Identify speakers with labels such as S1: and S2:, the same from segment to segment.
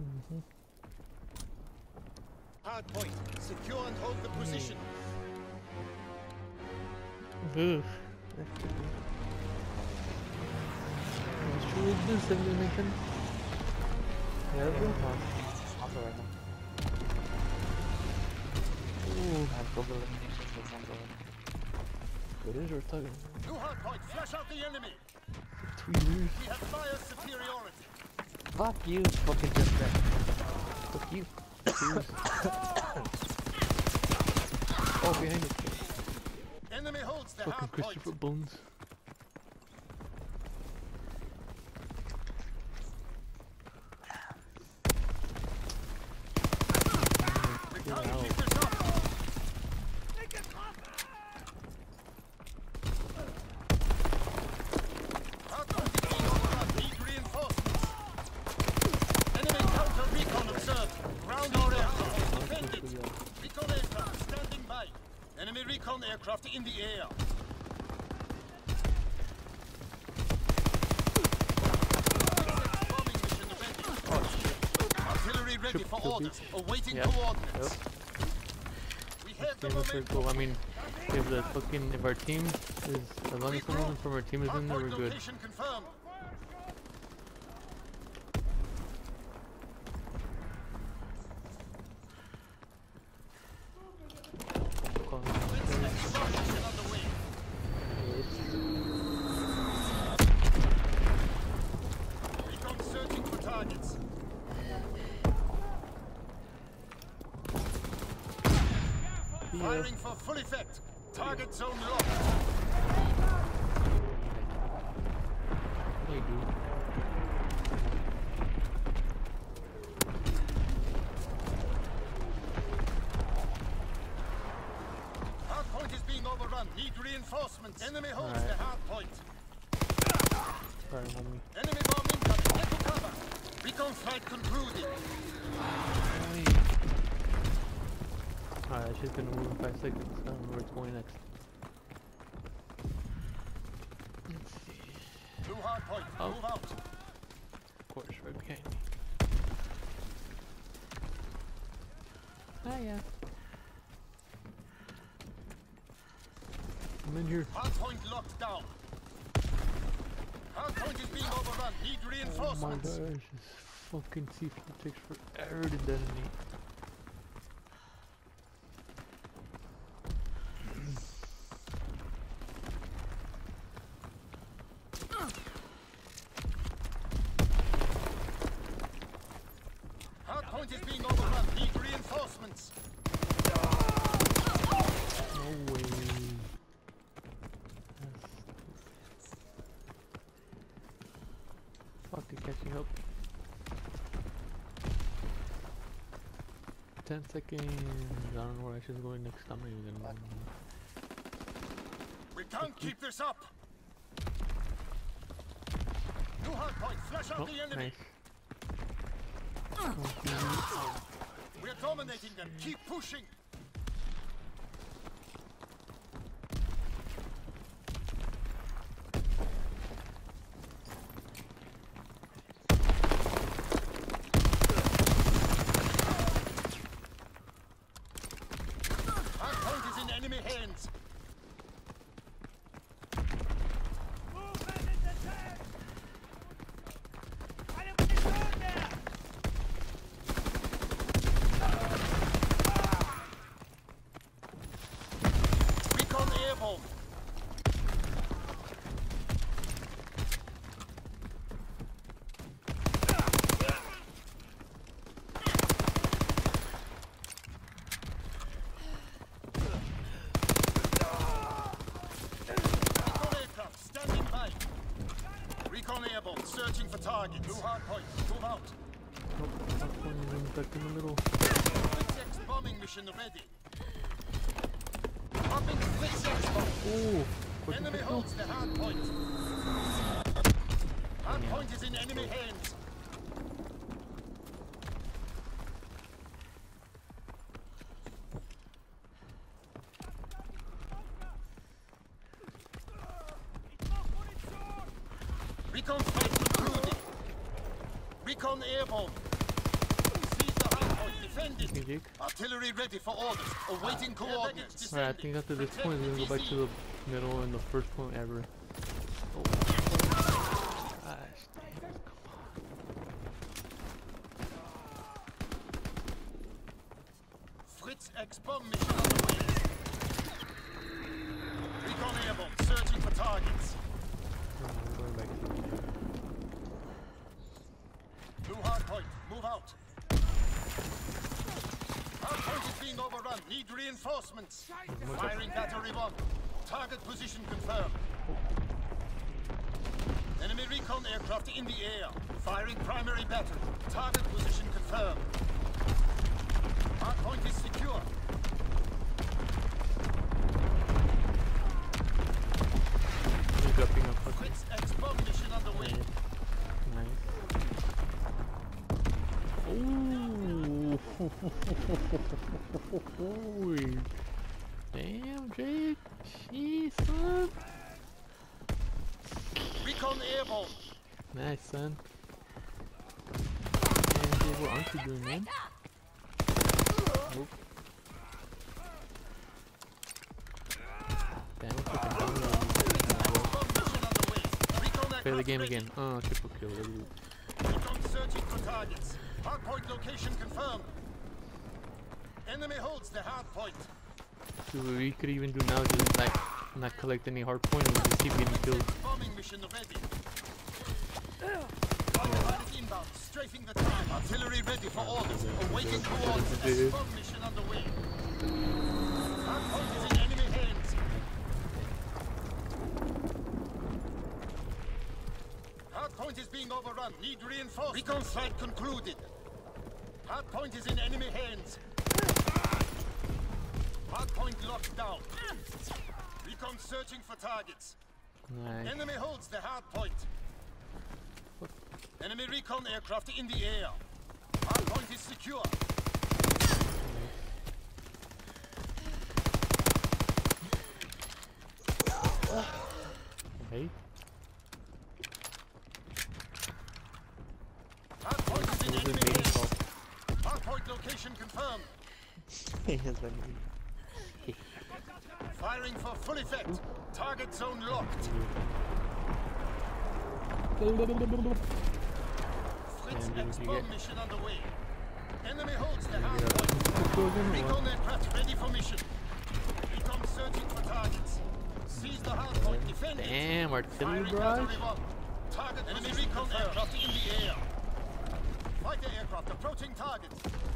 S1: Hard point. Secure and hold the position.
S2: Oof. Should we do 70 mission? Yeah,
S3: Ooh, I have double elimination for example.
S2: what is your target?
S1: New hard point. Flash out the enemy.
S2: 2 years.
S1: We have fire superiority.
S3: Fuck you, fucking just that.
S2: Fuck you. Oh, behind it.
S1: Enemy holds the
S2: Fucking
S1: hard point.
S2: Christopher Bones.
S1: We can't keep this up. Hard point is being overrun. Need reinforcements. Enemy counter recon observed. Ground or aircraft. Defend it. Recon aircraft standing by. Enemy recon aircraft in the air. Bombing mission ready. Artillery ready for orders. Awaiting coordinates. We have the
S2: Game is pretty
S1: momentum.
S2: cool. I mean, if our team is, as long as someone from our team is in there, we're
S1: Hardpoint
S2: good.
S1: location confirmed. Explosion underway. Recon searching for targets. Firing for full effect. Target zone locked.
S2: Hey, dude.
S1: Hard point is being overrun. Need reinforcements. Enemy holds
S2: Alright.
S1: the hard point.
S2: Sorry, homie.
S1: Enemy bomb incoming. Get to cover. Recon flight concluded.
S2: Alright, she's gonna move in 5 seconds. I don't know where it's going next. Let's see.
S1: New hard point.
S2: Oh.
S1: Move out.
S2: Of course, right behind me. Hiya. I'm in here.
S1: Hard point locked down. Hard point is being overrun. Need
S2: Oh my
S1: reinforcements.
S2: gosh, this fucking C4 takes forever to detonate.
S1: Hard point is being overrun. Need reinforcements.
S2: No way. Fucking catching up. 10 seconds. I don't know where I should go next. I'm not even gonna.
S1: We can't keep this up. New hard point. Flash out
S2: Oh,
S1: the enemy.
S2: nice.
S1: We're dominating them. Keep pushing. Hard point is in enemy hands. Recon airborne. Recon aircraft standing by. Recon airborne searching for targets. New hard point. Move out.
S2: Oh, that one is back in the middle.
S1: Blitz-X bombing mission ready. Popping Blitz-X bomb.
S2: Oh, what
S1: Enemy
S2: the
S1: holds the hard point. Hard point is in enemy hands. Recon fight concluded. Recon airborne. defended.
S2: Okay, Jake.
S1: Artillery ready for orders. Awaiting coordinates.
S2: Alright, I think after this point we're gonna go back to the middle and the first point ever. Oh, gosh, damn, come
S1: Fritz X-bomb mission on the way. Recon airborne, searching for targets.
S2: on. I'm going back to the middle.
S1: New hardpoint, move out. Hardpoint is being overrun. Need reinforcements. Firing battery 1. Target position confirmed. Enemy recon aircraft in the air. Firing primary battery. Target position confirmed. Hardpoint is secure.
S2: He's dropping a fucking
S1: Fritz X-bomb mission underway.
S2: nice. Ooh. Damn, Jake. Jeez, son.
S1: Recon airborne.
S2: Nice, son. Damn, Jake, what aren't you doing, man? Nope. Damn, I'm fucking down there.
S1: X-bomb mission underway. Recon
S2: Play the
S1: aircraft
S2: game
S1: ready.
S2: again. Oh, triple kill. Look at you.
S1: Recon searching for targets. Hardpoint location confirmed. Enemy holds the hardpoint.
S2: Dude, what we could even do now is just like not collect any hard point and we just keep getting killed.
S1: Bombing mission ready. Firefight is inbound, strafing the target. Artillery ready for orders. Awaiting coordinates. Bomb mission underway. Hardpoint is in enemy hands. Hardpoint is being overrun. Need reinforcements. Recon flight concluded. Hardpoint is in enemy hands. Hardpoint locked down. Recon searching for targets.
S2: Nice.
S1: Enemy holds the hardpoint. Enemy recon aircraft in the air. Hardpoint is secure.
S2: Okay.
S1: Hardpoint is in
S2: What was
S1: enemy
S2: it being
S1: hands.
S2: called?
S1: Hardpoint location confirmed. Firing for full effect. Target zone locked. Fritz
S2: And didn't you
S1: X-bomb
S2: get-
S1: mission underway. Enemy holds the
S2: Yeah.
S1: hardpoint. Recon aircraft ready for mission. Recon searching for targets. Seize the hardpoint. Defend it.
S2: Damn, artillery
S1: Firing
S2: barrage?
S1: battery 1. Target enemy recon aircraft in the air. Fighter aircraft approaching target.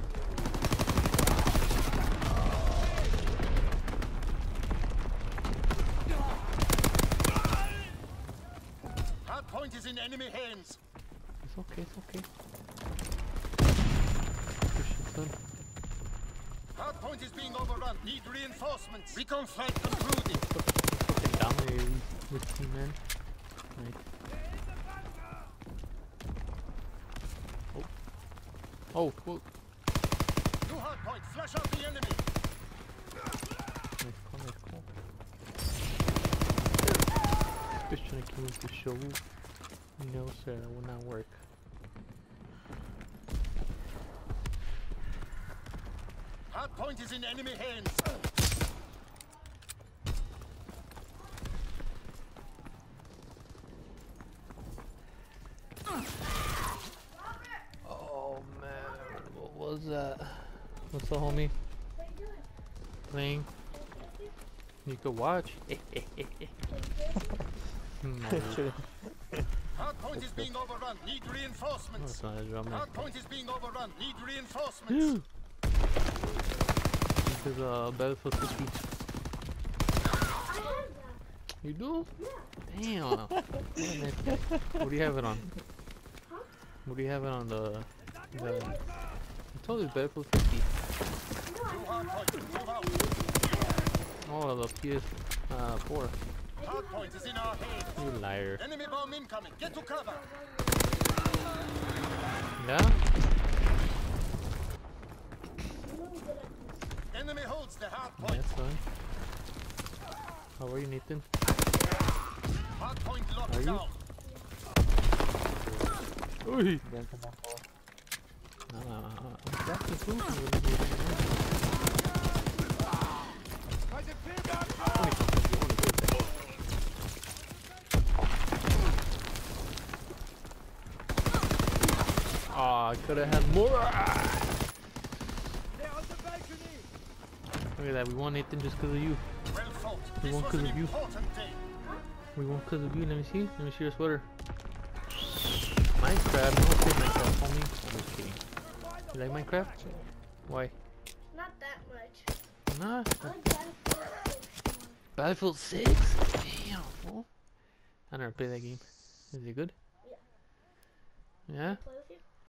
S1: Hardpoint is in enemy hands.
S2: It's okay, it's okay. Good shit, son.
S1: Hardpoint is being overrun. Need reinforcements. Recon flight concluded.
S2: Fucking dominating this team, man. Nice. Oh, whoa.
S1: New hardpoint. Flash out the enemy.
S2: Nice call, nice call. Just trying to kill with the show. No, sir, that will not work.
S1: Hardpoint is in enemy hands.
S2: Oh man, what was that? What's the homie? Playing? You could watch.
S1: Hardpoint is being overrun. Need
S2: No,
S1: reinforcements.
S2: it's not a drum.
S1: Hardpoint is being overrun. Need reinforcements.
S2: Dude! This is Battlefield 50. You do? Damn. What do you have it on? What do you have it on the I told you it's Battlefield 50.
S1: New hardpoint. Move out.
S2: Oh, the PS4.
S1: Hardpoint is in our hands.
S2: You liar.
S1: Enemy bomb incoming. Get to cover.
S2: Yeah?
S1: Enemy holds the hardpoint.
S2: Yes, son. How are you, Nathan?
S1: Hardpoint
S2: Are
S1: locked
S2: you?
S1: down.
S2: Oi! I'm exactly cool. Oh, I could have had more. Look at that, we won Nathan just because of you.
S1: Well fought.
S2: We
S1: This
S2: won
S1: was
S2: 'cause
S1: an
S2: of you.
S1: important day.
S2: We won because of you. Let me see. Let me see your sweater. Minecraft. No one said Minecraft, homie. I'm just kidding. You like Minecraft? Why?
S4: Not that much.
S2: Nah.
S4: I like Battlefield.
S2: Battlefield 6? Damn, fool. I never played that game. Is it good?
S4: Yeah.
S2: Yeah?
S4: Play with you?